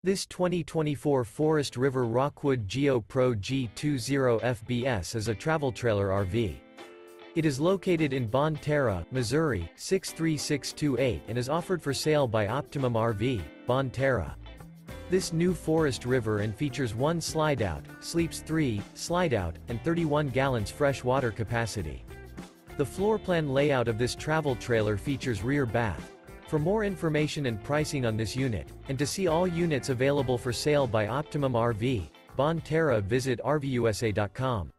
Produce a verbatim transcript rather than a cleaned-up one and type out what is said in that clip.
This twenty twenty-four Forest River Rockwood Geo Pro G twenty F B S is a travel trailer R V. It is located in Bonne Terre, Missouri, six three six two eight and is offered for sale by Optimum R V, Bonne Terre. This new Forest River and features one Slideout, sleeps three, Slideout, and thirty-one gallons fresh water capacity. The floorplan layout of this travel trailer features rear bath. For more information and pricing on this unit, and to see all units available for sale by Optimum R V, Bonne Terre, visit R V U S A dot com.